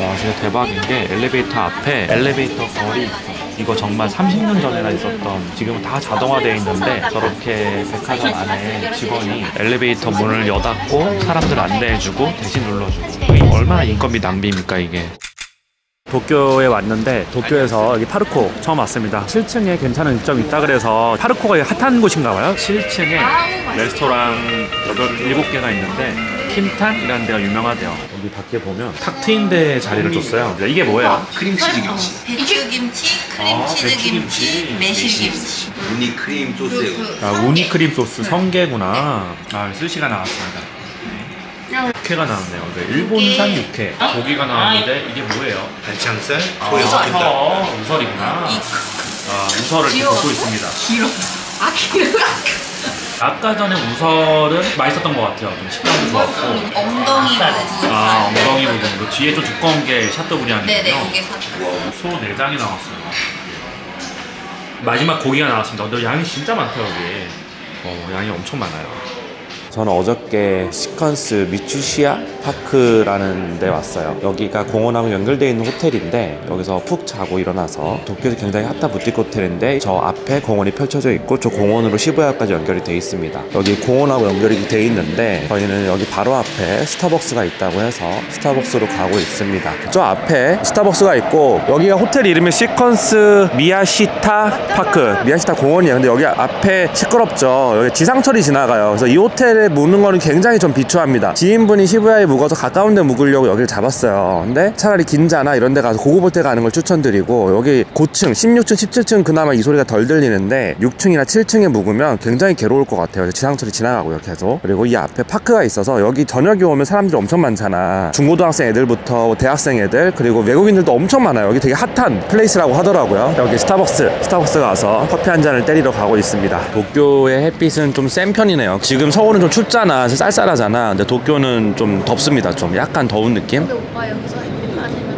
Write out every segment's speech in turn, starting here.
와, 진짜 대박인 게 엘리베이터 앞에 엘리베이터 거리 있어. 이거 정말 30년 전에나 있었던, 지금은 다 자동화되어 있는데 저렇게 백화점 안에 직원이 엘리베이터 문을 여닫고 사람들 안내해주고 대신 눌러주고. 이게 얼마나 인건비 낭비입니까 이게. 도쿄에 왔는데 도쿄에서 여기 파르코 처음 왔습니다. 7층에 괜찮은 점이 있다 그래서 파르코가 핫한 곳인가 봐요. 7층에 레스토랑 7개가 있는데 킴탄이라는 데가 유명하대요. 여기 밖에 보면 탁 트인 데 자리를 줬어요. 이게 뭐예요? 크림치즈 김치. 배추김치, 크림치즈 김치, 매실김치. 우니 크림 소스예요. 아, 우니 크림 소스 성게구나. 아, 스시가 나왔습니다. 육회가 나왔네요. 네, 일본산 육회. 고기가 나왔는데 이게 뭐예요? 반창살, 소야. 우설이구나. 아, 우설을 이렇게 볶고 있습니다. 길어. 아, 길어. 아까 전에 우설은 맛있었던 것 같아요. 좀 식감도 좋았고. 엉덩이 부분. 아, 엉덩이 부분. 뒤에 좀 두꺼운 게 샤토브리앙이거든요. 네네, 그게 샤토. 소 내장이 나왔어요. 마지막 고기가 나왔습니다. 근데 양이 진짜 많다 여기. 양이 엄청 많아요. 저는 어저께 시퀀스 미츠시야 파크라는 데 왔어요. 여기가 공원하고 연결되어 있는 호텔인데 여기서 푹 자고 일어나서 도쿄에서 굉장히 핫한 부티크 호텔인데 저 앞에 공원이 펼쳐져 있고 저 공원으로 시부야까지 연결이 되어 있습니다. 여기 공원하고 연결이 되어 있는데 저희는 여기 바로 앞에 스타벅스가 있다고 해서 스타벅스로 가고 있습니다. 저 앞에 스타벅스가 있고 여기가 호텔 이름이 시퀀스 미야시타 파크, 미야시타 공원이에요. 근데 여기 앞에 시끄럽죠. 여기 지상철이 지나가요. 그래서 이 호텔 묵는 거는 굉장히 좀 비추합니다. 지인분이 시부야에 묵어서 가까운 데 묵으려고 여기를 잡았어요. 근데 차라리 긴자나 이런 데 가서 고급 호텔 가는 걸 추천드리고, 여기 고층 16층 17층 그나마 이 소리가 덜 들리는데 6층이나 7층에 묵으면 굉장히 괴로울 것 같아요. 지상철이 지나가고요 계속. 그리고 이 앞에 파크가 있어서 여기 저녁에 오면 사람들이 엄청 많잖아. 중고등학생 애들부터 대학생 애들 그리고 외국인들도 엄청 많아요. 여기 되게 핫한 플레이스라고 하더라고요. 여기 스타벅스 가서 커피 한 잔을 때리러 가고 있습니다. 도쿄의 햇빛은 좀 센 편이네요. 지금 서울은 좀 춥잖아. 쌀쌀하잖아. 근데 도쿄는 좀 덥습니다. 좀 약간 더운 느낌? 근데 오빠 여기서 햇빛 맞으면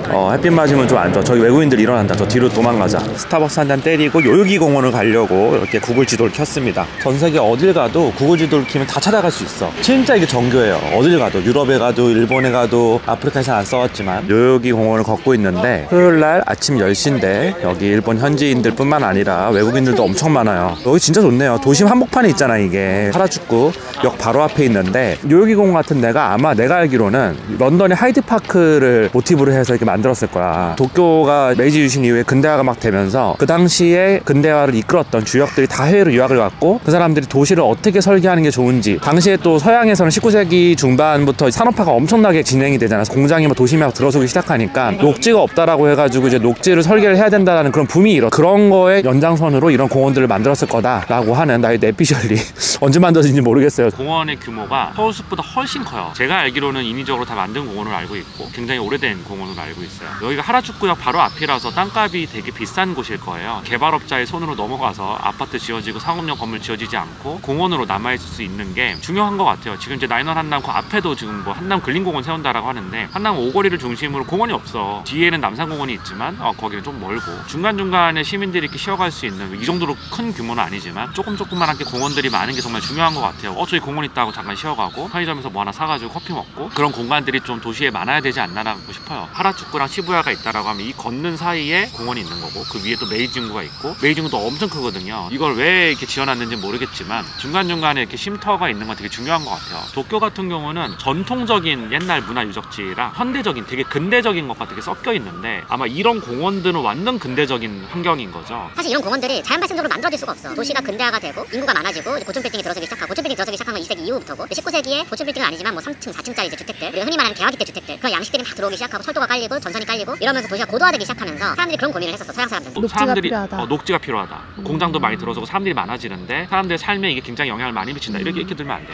햇빛 맞으면 좀 안 좋아. 저기 외국인들 일어난다. 저 뒤로 도망가자. 스타벅스 한 잔 때리고 요요기 공원을 가려고 이렇게 구글 지도를 켰습니다. 전 세계 어딜 가도 구글 지도를 키면 다 찾아갈 수 있어. 진짜 이게 정교해요. 어딜 가도, 유럽에 가도 일본에 가도. 아프리카에서 안 써왔지만 요요기 공원을 걷고 있는데 토요일날 아침 10시인데 여기 일본 현지인들 뿐만 아니라 외국인들도 엄청 많아요. 여기 진짜 좋네요. 도심 한복판에 있잖아. 이게 하라주쿠 역 바로 앞에 있는데 요요기 공원 같은 데가 아마 내가 알기로는 런던의 하이드파크를 모티브로 해서 이렇게 만들었을 거야. 도쿄가 메이지 유신 이후에 근대화가 막 되면서 그 당시에 근대화를 이끌었던 주역들이 다 해외로 유학을 갔고 그 사람들이 도시를 어떻게 설계하는 게 좋은지, 당시에 또 서양에서는 19세기 중반부터 산업화가 엄청나게 진행이 되잖아. 공장이 막 도심에 막 들어서기 시작하니까 녹지가 없다라고 해가지고 이제 녹지를 설계를 해야 된다는 그런 붐이 일어. 그런 거에 연장선으로 이런 공원들을 만들었을 거다라고 하는 나의 내피셜리 언제 만들어진지 모르겠어요. 공원의 규모가 서울숲보다 훨씬 커요. 제가 알기로는 인위적으로 다 만든 공원으로 알고 있고 굉장히 오래된 공원으로 알고 있어요. 여기가 하라주쿠역 바로 앞이라서 땅값이 되게 비싼 곳일 거예요. 개발업자의 손으로 넘어가서 아파트 지어지고 상업용 건물 지어지지 않고 공원으로 남아있을 수 있는 게 중요한 것 같아요. 지금 이제 나인원 한남 그 앞에도 지금 뭐 한남 근린공원 세운다라고 하는데 한남 오거리를 중심으로 공원이 없어. 뒤에는 남산공원이 있지만 거기는 좀 멀고 중간중간에 시민들이 이렇게 쉬어갈 수 있는, 이 정도로 큰 규모는 아니지만 조금만하게 공원들이 많은 게 정말 중요한 것 같아요. 저기 공원 있다고 잠깐 쉬어가고 편의점에서 뭐 하나 사가지고 커피 먹고 그런 공간들이 좀 도시에 많아야 되지 않나라고 싶어요. 하라주쿠랑 시부야가 있다라고 하면 이 걷는 사이에 공원이 있는 거고 그 위에 또 메이징구가 있고, 메이징구도 엄청 크거든요. 이걸 왜 이렇게 지어놨는지 모르겠지만 중간중간에 이렇게 쉼터가 있는 건 되게 중요한 것 같아요. 도쿄 같은 경우는 전통적인 옛날 문화 유적지랑 현대적인 되게 근대적인 것과 되게 섞여 있는데 아마 이런 공원들은 완전 근대적인 환경인 거죠. 사실 이런 공원들이 자연 발생적으로 만들어질 수가 없어. 도시가 근대화가 되고 인구가 많아지고 고층 빌딩이 들어서기 시작하고, 고층 빌딩이 들어서기 시작한 건 2세기 이후부터고 19세기에 고층 빌딩은 아니지만 뭐 3층, 4층짜리 이제 주택들, 그리고 흔히 말하는 개화기 때 주택들, 그런 양식들이 막 들어오기 시작하고 철도가 깔리고 전선이 깔리고 이러면서 도시가 고도화되기 시작하면서 사람들이 그런 고민을 했었어. 서양 사람들. 녹지가 필요하다. 공장도 많이 들어서고 사람들이 많아지는데 사람들의 삶에 이게 굉장히 영향을 많이 미친다. 이렇게 들면 안 돼요.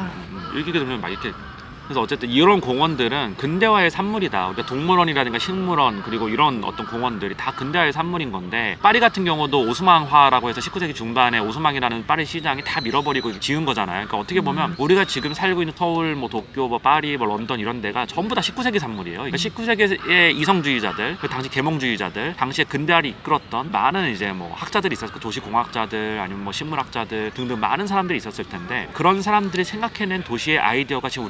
이렇게 들면 막 이렇게. 그래서 어쨌든 이런 공원들은 근대화의 산물이다. 그러니까 동물원이라든가 식물원 그리고 이런 어떤 공원들이 다 근대화의 산물인 건데, 파리 같은 경우도 오스망화라고 해서 19세기 중반에 오스망이라는 파리 시장이 다 밀어버리고 지은 거잖아요. 그러니까 어떻게 보면 우리가 지금 살고 있는 서울, 뭐 도쿄, 뭐 파리, 뭐 런던 이런 데가 전부 다 19세기 산물이에요. 그러니까 19세기의 이성주의자들, 그 당시 계몽주의자들, 당시에 근대화를 이끌었던 많은 이제 뭐 학자들이 있었고, 도시공학자들 아니면 뭐 신문학자들 등등 많은 사람들이 있었을 텐데, 그런 사람들이 생각해낸 도시의 아이디어가 지금 우리가 살고 있는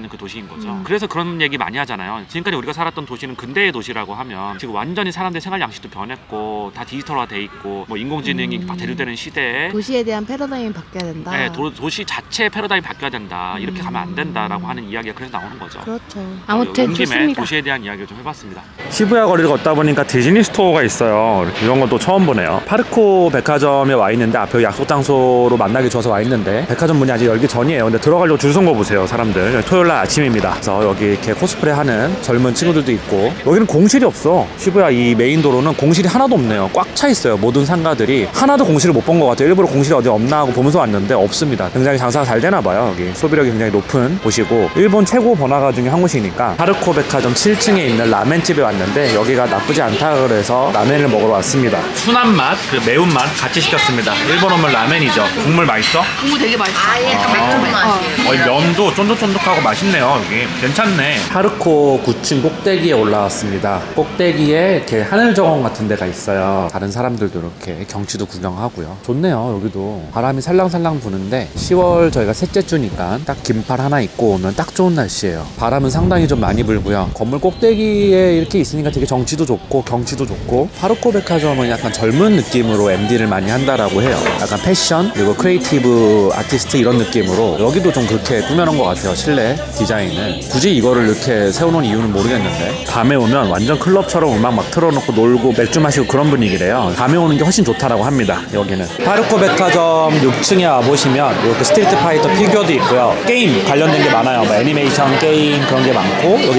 있는 그 도시인 거죠. 그래서 그런 얘기 많이 하잖아요. 지금까지 우리가 살았던 도시는 근대의 도시라고 하면 지금 완전히 사람들의 생활 양식도 변했고 다 디지털화 돼 있고 뭐 인공지능이 막 대두되는 시대에 도시에 대한 패러다임이 바뀌어야 된다. 네, 도시 자체의 패러다임이 바뀌어야 된다. 이렇게 가면 안 된다라고 하는 이야기가 그래서 나오는 거죠. 그렇죠. 아무튼 온 김에 좋습니다. 도시에 대한 이야기를 좀 해봤습니다. 시부야 거리를 걷다 보니까 디즈니 스토어가 있어요. 이런 건 또 처음 보네요. 파르코 백화점에 와 있는데 앞에 약속 장소로 만나기 좋아서 와 있는데 백화점 문이 아직 열기 전이에요. 근데 들어가려고 줄 선 거 보세요, 사람들. 토요일날 아침입니다. 그래서 여기 이렇게 코스프레 하는 젊은 친구들도 있고 여기는 공실이 없어. 시부야 이 메인 도로는 공실이 하나도 없네요. 꽉 차 있어요. 모든 상가들이 하나도 공실을 못 본 것 같아요. 일부러 공실이 어디 없나 하고 보면서 왔는데 없습니다. 굉장히 장사가 잘 되나 봐요. 여기 소비력이 굉장히 높은 곳이고 일본 최고 번화가 중에 한 곳이니까 파르코 백화점 7층에 있는 라멘집에 왔는데 여기가 나쁘지 않다 그래서 라멘을 먹으러 왔습니다. 순한 맛, 그 매운 맛 같이 시켰습니다. 일본 오면 라멘이죠. 국물 맛있어? 국물 되게 맛있어. 아예 매운 맛이에요. 면도 쫀득쫀득하고 맛있네요. 여기 괜찮네. 파르코 9층 꼭대기에 올라왔습니다. 꼭대기에 이렇게 하늘 정원 같은 데가 있어요. 다른 사람들도 이렇게 경치도 구경하고요. 좋네요. 여기도 바람이 살랑살랑 부는데 10월 저희가 셋째 주니까 딱 긴팔 하나 입고 오면 딱 좋은 날씨예요. 바람은 상당히 좀 많이 불고요. 건물 꼭대기에 이렇게 있으니까 되게 정치도 좋고 경치도 좋고 파르코 백화점은 약간 젊은 느낌으로 MD를 많이 한다라고 해요. 약간 패션 그리고 크리에이티브 아티스트 이런 느낌으로 여기도 좀 그렇게 꾸며놓은 것 같아요. 실내 디자인을 굳이 이거를 이렇게 세워놓은 이유는 모르겠는데 밤에 오면 완전 클럽처럼 음악 막 틀어놓고 놀고 맥주 마시고 그런 분위기래요. 밤에 오는 게 훨씬 좋다라고 합니다. 여기는 파르코 백화점 6층에 와보시면 이렇게 스트리트 파이터 피규어도 있고요. 게임 관련된 게 많아요. 뭐 애니메이션 게임 그런 게 많고 여기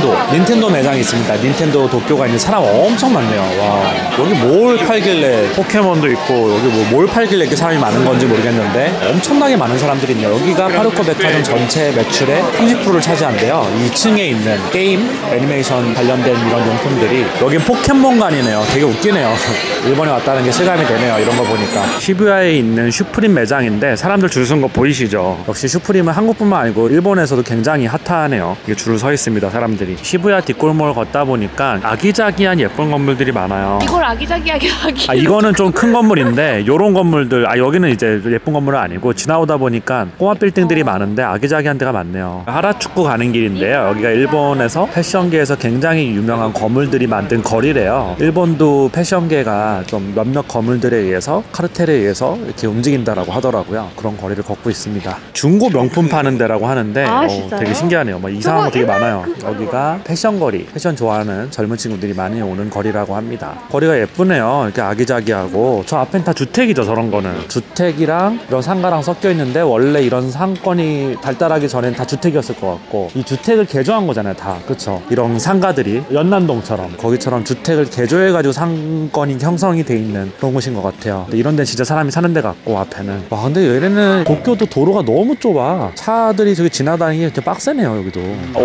닌텐도 매장이 있습니다. 닌텐도 도쿄가 있는 사람 엄청 많네요. 와 여기 뭘 팔길래 포켓몬도 있고 여기 뭘 팔길래 이렇게 사람이 많은 건지 모르겠는데 엄청나게 많은 사람들이 있네요. 여기가 파르코 백화점 전체 매출의 30%를 차지한대요. 2층에 있는 게임 애니메이션 관련된 이런 용품들이 여긴 포켓몬관이네요. 되게 웃기네요. 일본에 왔다는 게 실감이 되네요. 이런 거 보니까 시부야에 있는 슈프림 매장인데 사람들 줄 선 거 보이시죠? 역시 슈프림은 한국뿐만 아니고 일본에서도 굉장히 핫하네요. 이게 줄을 서 있습니다. 사람들이 시부야 뒷골목을 걷다 보니까 아기자기한 예쁜 건물들이 많아요. 이걸 아기자기하게 하기. 이거는 좀 큰 건물인데 요런 건물들 여기는 이제 예쁜 건물은 아니고 지나오다 보니까 꼬마 빌딩들이 많은데 아기자기한 데가 많네요. 하라축구 가는 길인데요. 여기가 일본에서 패션계에서 굉장히 유명한 거물들이 만든 거리래요. 일본도 패션계가 좀 몇몇 거물들에 의해서 카르텔에 의해서 이렇게 움직인다라고 하더라고요. 그런 거리를 걷고 있습니다. 중고 명품 파는 데라고 하는데 되게 신기하네요. 뭐 이상한 거 되게 많아요. 여기가 패션 거리, 패션 좋아하는 젊은 친구들이 많이 오는 거리라고 합니다. 거리가 예쁘네요. 이렇게 아기자기하고 저 앞엔 다 주택이죠. 저런 거는 주택이랑 이런 상가랑 섞여 있는데 원래 이런 상권이 발달하기 전엔 다 주택이었을 것 같고 이 주택을 개조한 거잖아요. 다 그쵸? 이런 상가들이 연남동처럼 거기처럼 주택을 개조해가지고 상권이 형성이 돼 있는 그런 곳인 것 같아요. 근데 이런 데는 진짜 사람이 사는 데 같고 앞에는 와 근데 얘네는 도쿄도 도로가 너무 좁아. 차들이 저기 지나다니기 이렇게 빡세네요. 여기도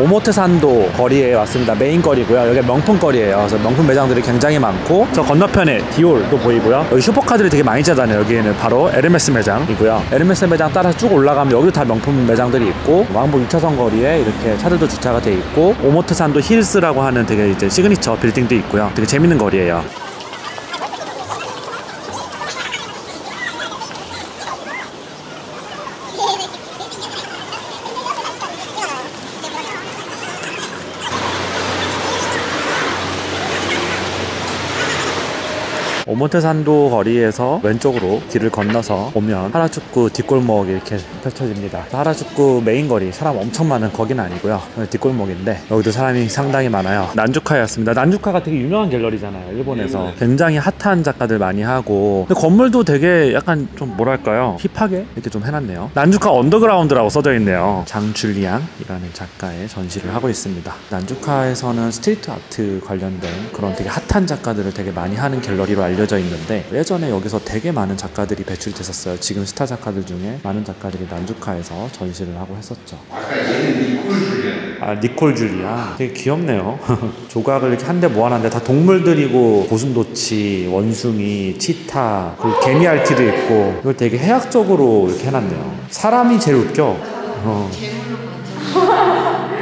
오모테산도 거리에 왔습니다. 메인 거리고요. 여기 명품 거리예요. 그래서 명품 매장들이 굉장히 많고 저 건너편에 디올도 보이고요. 여기 슈퍼카들이 되게 많이 자다녀요. 여기에는 바로 에르메스 매장이고요. 에르메스 매장 따라 쭉 올라가면 여기도 다 명품 매장들이 있고 왕복 2차선 거리에 이렇게 차들도 주차가 돼 있고 오모테산도 힐스라고 하는 되게 이제 시그니처 빌딩도 있고요. 되게 재밌는 거리예요. 오모테산도 거리에서 왼쪽으로 길을 건너서 오면 하라주쿠 뒷골목이 이렇게 펼쳐집니다. 하라주쿠 메인 거리 사람 엄청 많은 거기는 아니고요. 뒷골목인데 여기도 사람이 상당히 많아요. 난주카였습니다. 난주카가 되게 유명한 갤러리잖아요. 일본에서 굉장히 핫한 작가들 많이 하고 근데 건물도 되게 약간 좀 뭐랄까요 힙하게 이렇게 좀 해놨네요. 난주카 언더그라운드라고 써져 있네요. 장줄리앙이라는 작가의 전시를 하고 있습니다. 난주카에서는 스트리트 아트 관련된 그런 되게 핫한 작가들을 되게 많이 하는 갤러리로 알려져 있는데 예전에 여기서 되게 많은 작가들이 배출됐었어요. 지금 스타 작가들 중에 많은 작가들이 난주카에서 전시를 하고 했었죠. 니콜 줄리아 되게 귀엽네요. 조각을 이렇게 한데 모아놨는데 다 동물들이고 고슴도치, 원숭이, 치타, 그리고 개미알티도 있고 이걸 되게 해학적으로 이렇게 해놨네요. 사람이 제일 웃겨.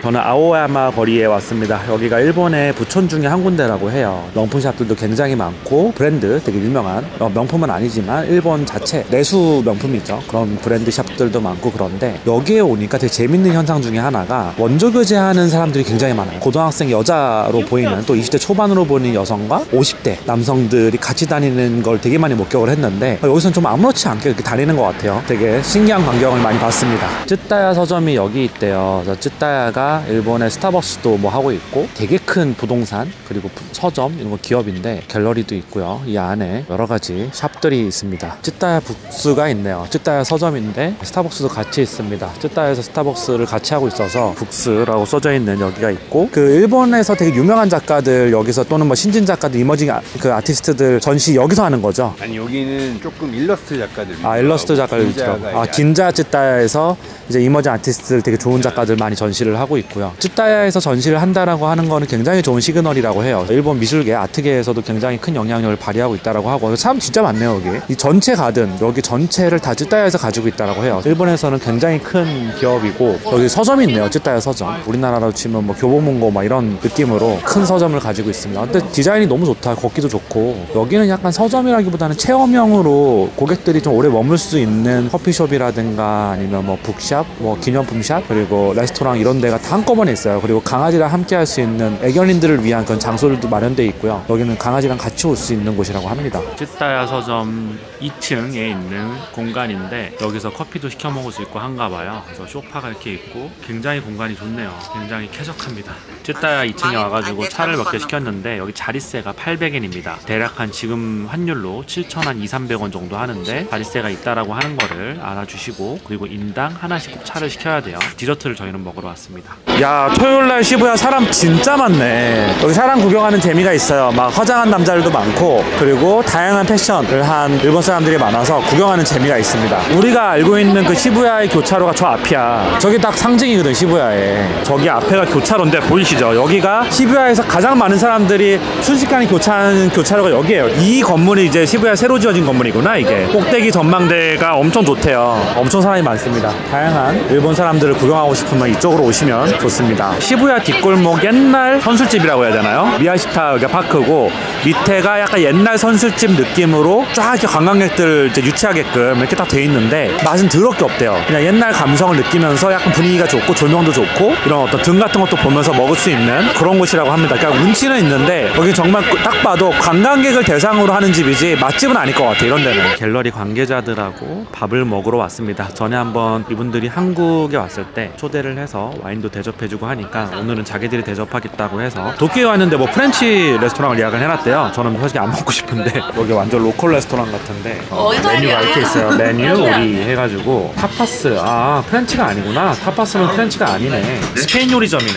저는 아오야마 거리에 왔습니다. 여기가 일본의 부촌 중에 한 군데라고 해요. 명품샵들도 굉장히 많고 브랜드 되게 유명한 명품은 아니지만 일본 자체 내수 명품이죠. 그런 브랜드 샵들도 많고 그런데 여기에 오니까 되게 재밌는 현상 중에 하나가 원조 교제하는 사람들이 굉장히 많아요. 고등학생 여자로 보이는 또 20대 초반으로 보이는 여성과 50대 남성들이 같이 다니는 걸 되게 많이 목격을 했는데 여기서는 좀 아무렇지 않게 이렇게 다니는 것 같아요. 되게 신기한 광경을 많이 봤습니다. 쯔따야 서점이 여기 있대요. 쯔따야가 일본의 스타벅스도 뭐 하고 있고 되게 큰 부동산 그리고 서점 이런 거 기업인데 갤러리도 있고요. 이 안에 여러 가지 샵들이 있습니다. 쯔따야 북스가 있네요. 쯔따야 서점인데 스타벅스도 같이 있습니다. 쯔따야에서 스타벅스를 같이 하고 있어서 북스라고 써져 있는 여기가 있고 그 일본에서 되게 유명한 작가들 여기서 또는 뭐 신진 작가들 이머징 그 아티스트들 전시 여기서 하는 거죠. 아니 여기는 조금 일러스트 작가들. 아 일러스트 작가들 있더라고. 아 긴자 쯔따야에서 이제 이머징 아티스트들 되게 좋은 작가들 많이 전시를 하고 있고요. 쯔따야에서 전시를 한다라고 하는 거는 굉장히 좋은 시그널이라고 해요. 일본 미술계 아트계에서도 굉장히 큰 영향력을 발휘하고 있다라고 하고 사람 진짜 많네요. 여기 이 전체 가든 여기 전체를 다 쯔따야에서 가지고 있다라고 해요. 일본에서는 굉장히 큰 기업이고 여기 서점이 있네요. 쯔따야 서점. 우리나라로 치면 뭐 교보문고 막 이런 느낌으로 큰 서점을 가지고 있습니다. 근데 디자인이 너무 좋다. 걷기도 좋고 여기는 약간 서점이라기보다는 체험형으로 고객들이 좀 오래 머물 수 있는 커피숍이라든가 아니면 뭐 북샵, 뭐 기념품샵 그리고 레스토랑 이런 데가 다 한꺼번에 있어요. 그리고 강아지랑 함께 할 수 있는 애견인들을 위한 그런 장소들도 마련되어 있고요. 여기는 강아지랑 같이 올 수 있는 곳이라고 합니다. 쯔따야 서점 2층에 있는 공간인데 여기서 커피도 시켜 먹을 수 있고 한가 봐요. 그래서 소파가 이렇게 있고 굉장히 공간이 좋네요. 굉장히 쾌적합니다. 쯔따야 2층에 와가지고 차를 몇 개 시켰는데 여기 자릿세가 800엔입니다. 대략 한 지금 환율로 7,200~300원 정도 하는데 자릿세가 있다라고 하는 거를 알아주시고 그리고 인당 하나씩 꼭 차를 시켜야 돼요. 디저트를 저희는 먹으러 왔습니다. 야 토요일날 시부야 사람 진짜 많네. 여기 사람 구경하는 재미가 있어요. 막 화장한 남자들도 많고 그리고 다양한 패션을 한 일본 사람들이 많아서 구경하는 재미가 있습니다. 우리가 알고 있는 그 시부야의 교차로가 저 앞이야. 저기 딱 상징이거든 시부야에. 저기 앞에가 교차로인데 보이시죠? 여기가 시부야에서 가장 많은 사람들이 순식간에 교차하는 교차로가 여기예요. 이 건물이 이제 시부야 새로 지어진 건물이구나. 이게 꼭대기 전망대가 엄청 좋대요. 엄청 사람이 많습니다. 다양한 일본 사람들을 구경하고 싶으면 이쪽으로 오시면 좋습니다. 시부야 뒷골목 옛날 선술집이라고 해야 되나요? 미야시타 여기가 파크고 밑에가 약간 옛날 선술집 느낌으로 쫙 이렇게 관광객들 이제 유치하게끔 이렇게 딱 돼 있는데 맛은 더럽게 없대요. 그냥 옛날 감성을 느끼면서 약간 분위기가 좋고 조명도 좋고 이런 어떤 등 같은 것도 보면서 먹을 수 있는 그런 곳이라고 합니다. 그러니까 운치는 있는데 여기 정말 딱 봐도 관광객을 대상으로 하는 집이지 맛집은 아닐 것 같아. 이런 데는 갤러리 관계자들하고 밥을 먹으러 왔습니다. 전에 한번 이분들이 한국에 왔을 때 초대를 해서 와인도 대접해주고 하니까 오늘은 자기들이 대접하겠다고 해서 도쿄에 왔는데 뭐 프렌치 레스토랑을 예약을 해놨대요. 저는 솔직히 안 먹고 싶은데 여기 완전 로컬 레스토랑 같은데 메뉴가 이렇게 있어요. 메뉴 요리 해가지고 타파스. 아 프렌치가 아니구나. 타파스는 프렌치가 아니네. 스페인 요리점이네.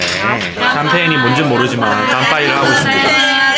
샴페인이 뭔지 모르지만 깜빠이를 하고 있습니다.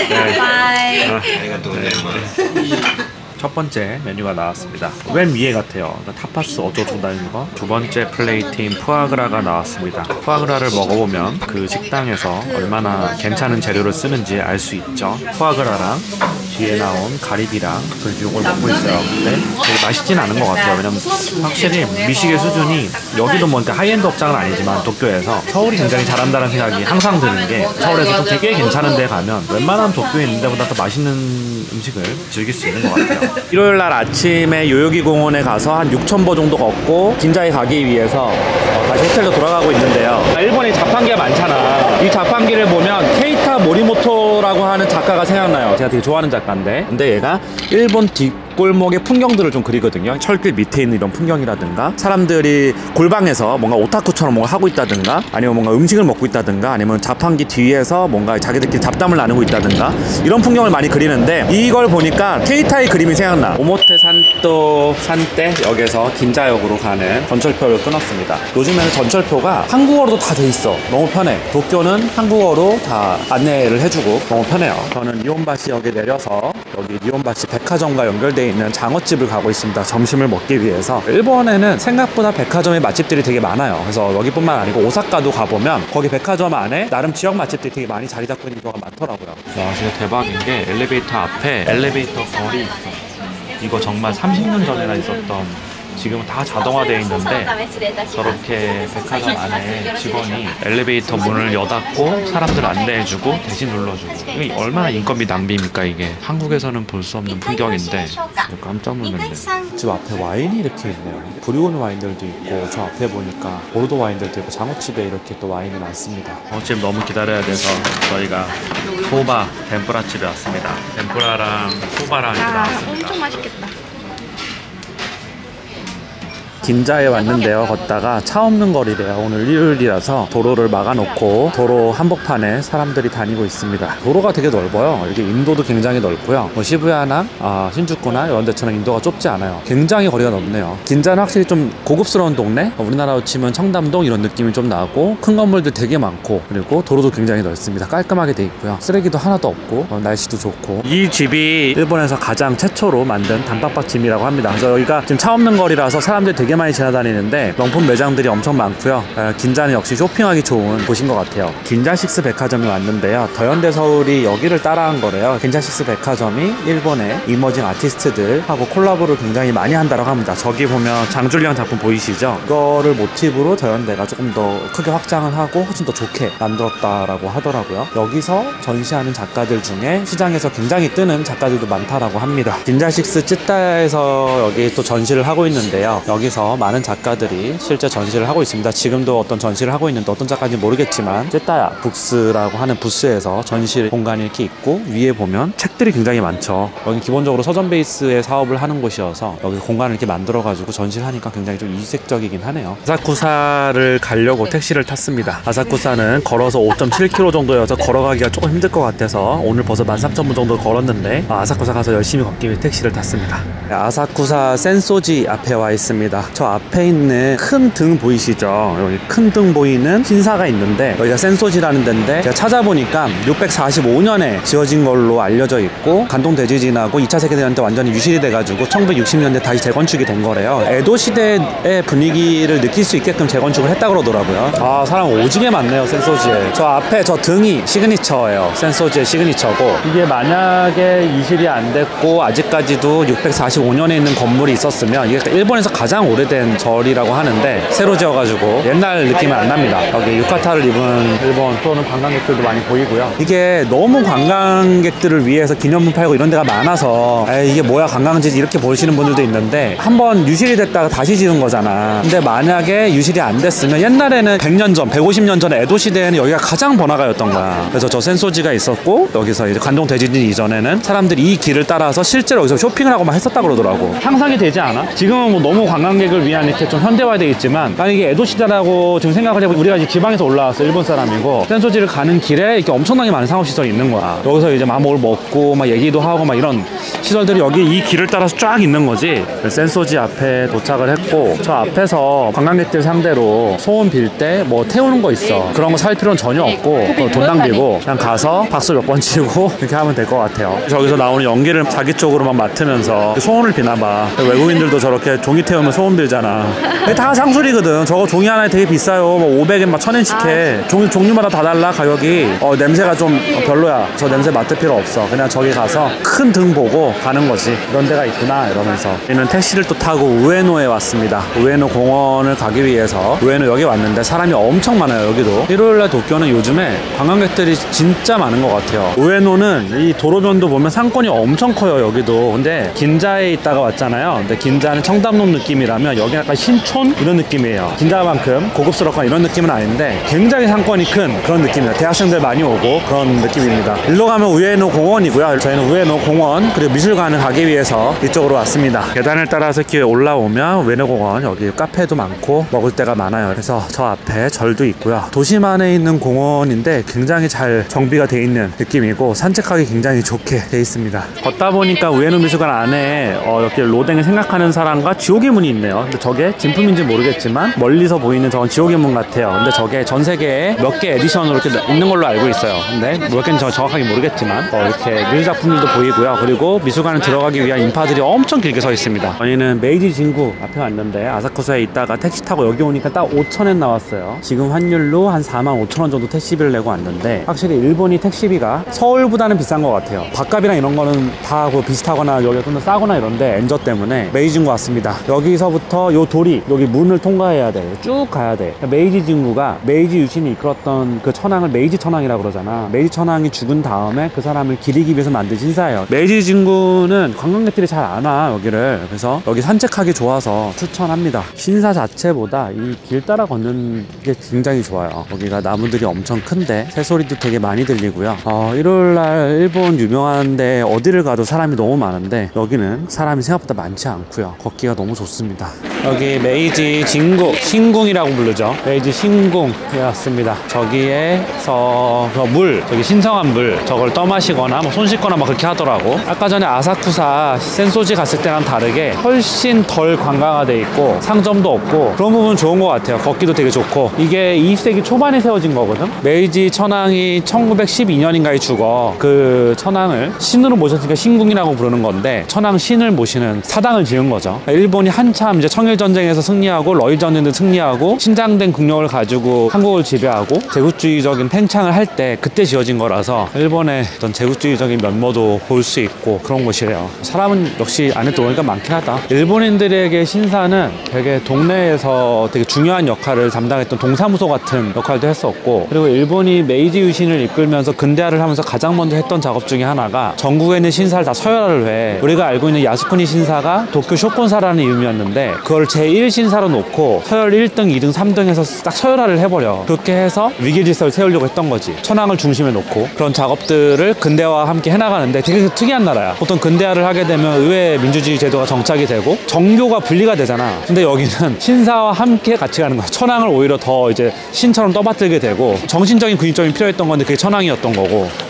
첫 번째 메뉴가 나왔습니다. 맨 위에 같아요. 그러니까 타파스 어쩌고 다니는 거. 두 번째 플레이트인 푸아그라가 나왔습니다. 푸아그라를 먹어보면 그 식당에서 얼마나 괜찮은 재료를 쓰는지 알 수 있죠. 푸아그라랑 뒤에 나온 가리비랑 이걸 먹고 있어요. 근데 되게 맛있진 않은 것 같아요. 왜냐면 확실히 미식의 수준이 여기도 뭐 하이엔드 업장은 아니지만 도쿄에서 서울이 굉장히 잘한다는 생각이 항상 드는 게 서울에서 좀 되게 괜찮은 데 가면 웬만한 도쿄에 있는 데보다 더 맛있는 음식을 즐길 수 있는 것 같아요. 일요일날 아침에 요요기 공원에 가서 한 6,000보 정도 걷고 긴자에 가기 위해서 다시 호텔로 돌아가고 있는데요. 일본에 자판기가 많잖아. 이 자판기를 보면 케이타 모리모토라고 하는 작가가 생각나요. 제가 되게 좋아하는 작가인데 근데 얘가 일본 뒷골목의 풍경들을 좀 그리거든요. 철길 밑에 있는 이런 풍경이라든가 사람들이 골방에서 뭔가 오타쿠처럼 뭔가 하고 있다든가 아니면 뭔가 음식을 먹고 있다든가 아니면 자판기 뒤에서 뭔가 자기들끼리 잡담을 나누고 있다든가 이런 풍경을 많이 그리는데 이걸 보니까 케이타의 그림이 생각나. 오모테산도 산대 역에서 긴자역으로 가는 전철표를 끊었습니다. 요즘에는 전철표가 한국어로도 다 돼 있어. 너무 편해. 도쿄는 한국어로 다 안내를 해주고 너무 편해요. 저는 니혼바시역에 내려서 여기 니혼바시 백화점과 연결되어 있는 장어집을 가고 있습니다. 점심을 먹기 위해서. 일본에는 생각보다 백화점의 맛집들이 되게 많아요. 그래서 여기뿐만 아니고 오사카도 가보면 거기 백화점 안에 나름 지역 맛집들이 되게 많이 자리 잡고 있는 경우가 많더라고요. 와 진짜 대박인 게 엘리베이터 앞에 엘리베이터 거리 있어. 이거 정말 30년 전에나 있었던 지금은 다 자동화되어 있는데 저렇게 백화점 안에 직원이 엘리베이터 문을 여닫고 사람들 안내해주고 대신 눌러주고. 이게 얼마나 인건비 낭비입니까 이게. 한국에서는 볼 수 없는 풍경인데 깜짝 놀랐네. 집 앞에 와인이 이렇게 있네요. 브리온 와인들도 있고 저 앞에 보니까 보르도 와인들도 있고 장어집에 이렇게 또 와인이 많습니다. 지금 너무 기다려야 돼서 저희가 소바 덴뿌라 집에 왔습니다. 덴뿌라랑 소바랑 이렇게 나왔습니다. 엄청 맛있겠다. 긴자에 왔는데요. 걷다가 차 없는 거리래요. 오늘 일요일이라서 도로를 막아놓고 도로 한복판에 사람들이 다니고 있습니다. 도로가 되게 넓어요. 이게 인도도 굉장히 넓고요. 뭐 시부야나 신주쿠나 이런 데처럼 인도가 좁지 않아요. 굉장히 거리가 넓네요. 긴자는 확실히 좀 고급스러운 동네? 우리나라로 치면 청담동 이런 느낌이 좀 나고 큰 건물들 되게 많고 그리고 도로도 굉장히 넓습니다. 깔끔하게 돼 있고요. 쓰레기도 하나도 없고 날씨도 좋고. 이 집이 일본에서 가장 최초로 만든 단팥빵집이라고 합니다. 그래서 여기가 지금 차 없는 거리라서 사람들이 되게 많이 지나다니는데 명품 매장들이 엄청 많고요. 긴자는 역시 쇼핑하기 좋은 곳인 것 같아요. 긴자식스 백화점이 왔는데요. 더현대 서울이 여기를 따라한 거래요. 긴자식스 백화점이 일본의 이머징 아티스트들하고 콜라보를 굉장히 많이 한다고 합니다. 저기 보면 장줄리안 작품 보이시죠? 그거를 모티브로 더현대가 조금 더 크게 확장을 하고 훨씬 더 좋게 만들었다라고 하더라고요. 여기서 전시하는 작가들 중에 시장에서 굉장히 뜨는 작가들도 많다라고 합니다. 긴자식스 찌따야에서 여기 또 전시를 하고 있는데요. 여기서 많은 작가들이 실제 전시를 하고 있습니다. 지금도 어떤 전시를 하고 있는데 어떤 작가인지 모르겠지만 찌따야 북스라고 하는 부스에서 전시 공간이 이렇게 있고 위에 보면 책들이 굉장히 많죠. 여기 기본적으로 서점 베이스의 사업을 하는 곳이어서 여기 공간을 이렇게 만들어 가지고 전시를 하니까 굉장히 좀 이색적이긴 하네요. 아사쿠사를 가려고 택시를 탔습니다. 아사쿠사는 걸어서 5.7km 정도여서 걸어가기가 조금 힘들 것 같아서 오늘 벌써 13,000분 정도 걸었는데 아사쿠사 가서 열심히 걷기 위해 택시를 탔습니다. 아사쿠사 센소지 앞에 와 있습니다. 저 앞에 있는 큰 등 보이시죠? 여기 큰 등 보이는 신사가 있는데 여기가 센소지라는 데인데 제가 찾아보니까 645년에 지어진 걸로 알려져 있고 간동 대지진하고 2차 세계대전 때 완전히 유실이 돼가지고 1960년대 다시 재건축이 된 거래요. 에도 시대의 분위기를 느낄 수 있게끔 재건축을 했다 그러더라고요. 사람 오지게 많네요. 센소지에. 저 앞에 저 등이 시그니처예요. 센소지의 시그니처고 이게 만약에 유실이 안 됐고 아직까지도 645년에 있는 건물이 있었으면 이게 일본에서 가장 오래된 절이라고 하는데 새로 지어가지고 옛날 느낌은 안 납니다. 여기 유카타를 입은 일본 또는 관광객들도 많이 보이고요. 이게 너무 관광객들을 위해서 기념품 팔고 이런 데가 많아서 이게 뭐야 관광지지 이렇게 보시는 분들도 있는데 한번 유실이 됐다가 다시 지은 거잖아. 근데 만약에 유실이 안 됐으면 옛날에는 100년 전, 150년 전에 에도 시대에는 여기가 가장 번화가였던 거야. 그래서 저 센소지가 있었고 여기서 이제 관동 대지진 이전에는 사람들이 이 길을 따라서 실제로 여기서 쇼핑을 하고 막 했었다 그러더라고. 상상이 되지 않아? 지금은 뭐 너무 관광객을 위한 이렇게 좀 현대화되어 있지만 만약에 에도 시대라고 지금 생각을 해보면 우리가 이제 지방에서 올라왔어 일본 사람이고 센소지를 가는 길에 이렇게 엄청나게 많은 상업시설이 있는 거야. 여기서 이제 막 뭘 먹고 막 얘기도 하고 막 이런 시설들이 여기 이 길을 따라서 쫙 있는 거지. 센소지 앞에 도착을 했고 저 앞에서 관광객들 상대로 소원 빌 때 뭐 태우는 거 있어. 그런 거 살 필요는 전혀 없고 돈 낭비고 그냥 가서 박수 몇 번 치고 이렇게 하면 될 것 같아요. 저기서 나오는 연기를 자기 쪽으로 막 맡으면서 소원을 비나 봐. 외국인들도 저렇게 종이 태우면 소원 빌잖아. 다 상술이거든. 저거 종이 하나에 되게 비싸요. 뭐 500엔 막 1000엔씩 해. 종류마다 다 달라 가격이. 냄새가 좀 별로야. 저 냄새 맡을 필요 없어. 그냥 저기 가서 큰 등 보고 가는 거지. 이런 데가 있구나 이러면서. 저희는 택시를 또 타고 우에노에 왔습니다. 우에노 공원을 가기 위해서 우에노 여기 왔는데 사람이 엄청 많아요. 여기도 일요일날 도쿄는 요즘에 관광객들이 진짜 많은 것 같아요. 우에노는 이 도로변도 보면 상권이 엄청 커요. 여기도. 근데 긴자에 있다가 왔잖아요. 근데 긴자는 청담동 느낌이라면 여기 약간 신촌 이런 느낌이에요. 긴자만큼 고급스럽거나 이런 느낌은 아닌데 굉장히 상권이 큰 그런 느낌이에요. 대학생들 많이 오고 그런 느낌입니다. 일로 가면 우에노 공원이고요. 저희는 우에노 공원 그리고 미술관을 가기 위해서 이쪽으로 왔습니다. 계단을 따라서 이렇게 올라오면 우에노 공원 여기 카페도 많고 먹을 데가 많아요. 그래서 저 앞에 절도 있고요. 도심 안에 있는 공원인데 굉장히 잘 정비가 돼 있는 느낌이고 산책하기 굉장히 좋게 돼 있습니다. 걷다 보니까 우에노 미술관 안에 이렇게 로댕을 생각하는 사람과 지옥의 문이 있네요. 근데 저게 진품인지 모르겠지만 멀리서 보이는 저건 지옥의 문 같아요. 근데 저게 전 세계에 몇 개 에디션으로 이렇게 있는 걸로 알고 있어요. 근데 몇 개는 정확하게 모르겠지만 이렇게 미술 작품들도 보이고요. 그리고 미술관을 들어가기 위한 인파들이 엄청 길게 서 있습니다. 저희는 메이지 진구 앞에 왔는데 아사쿠사에 있다가 택시 타고 여기 오니까 딱 5,000엔 나왔어요. 지금 환율로 한 45,000원 정도 택시비를 내고 왔는데 확실히 일본이 택시비가 서울보다는 비싼 것 같아요. 밥값이랑 이런 거는 다 비슷하거나 여기가 좀 더 싸거나 이런데 엔저 때문에 메이지 진구 왔습니다. 여기서부터 여기서부터 요 도리 여기 문을 통과해야 돼. 쭉 가야 돼. 메이지 진구가 메이지 유신이 이끌었던 그 천황을 메이지 천황이라고 그러잖아. 메이지 천황이 죽은 다음에 그 사람을 기리기 위해서 만든 신사예요. 메이지 진구는 관광객들이 잘 안 와 여기를. 그래서 여기 산책하기 좋아서 추천합니다. 신사 자체보다 이 길 따라 걷는 게 굉장히 좋아요. 여기가 나무들이 엄청 큰데 새소리도 되게 많이 들리고요. 일요일날 일본 유명한데 어디를 가도 사람이 너무 많은데 여기는 사람이 생각보다 많지 않고요. 걷기가 너무 좋습니다. 여기 메이지 진궁, 신궁이라고 부르죠. 메이지 신궁에 왔습니다. 저기에서 물, 저기 신성한 물 저걸 떠마시거나 뭐 손 씻거나 막 그렇게 하더라고. 아까 전에 아사쿠사 센소지 갔을 때랑 다르게 훨씬 덜 관광화돼 있고 상점도 없고 그런 부분 좋은 것 같아요. 걷기도 되게 좋고. 이게 20세기 초반에 세워진 거거든. 메이지 천황이 1912년인가에 죽어. 그 천황을 신으로 모셨으니까 신궁이라고 부르는 건데 천황 신을 모시는 사당을 지은 거죠. 일본이 한참 이제 청일전쟁에서 승리하고 러일전쟁도 승리하고 신장된 국력을 가지고 한국을 지배하고 제국주의적인 팽창을 할 때 그때 지어진 거라서 일본의 어떤 제국주의적인 면모도 볼 수 있고 그런 곳이래요. 사람은 역시 안에 들어오니까 많긴 하다. 일본인들에게 신사는 되게 동네에서 되게 중요한 역할을 담당했던 동사무소 같은 역할도 했었고, 그리고 일본이 메이지 유신을 이끌면서 근대화를 하면서 가장 먼저 했던 작업 중에 하나가 전국에 있는 신사를 다 서열화를 해. 우리가 알고 있는 야스쿠니 신사가 도쿄 쇼콘사라는 이름이었는데 그걸 제1신사로 놓고 서열 1등, 2등, 3등 해서 딱 서열화를 해버려. 그렇게 해서 위계질서를 세우려고 했던 거지. 천황을 중심에 놓고 그런 작업들을 근대화와 함께 해나가는데 되게 특이한 나라야. 보통 근대화를 하게 되면 의회 민주주의 제도가 정착이 되고 정교가 분리가 되잖아. 근데 여기는 신사와 함께 같이 가는 거야. 천황을 오히려 더 이제 신처럼 떠받들게 되고 정신적인 군인점이 필요했던 건데 그게 천황이었던 거고.